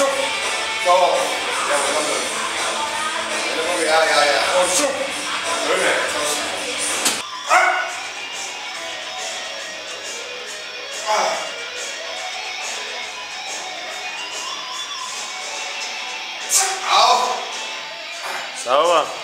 Go. Ja, we gaan doen. En dan kom je, ja. Gewoon zoek. Runnen. Sauber.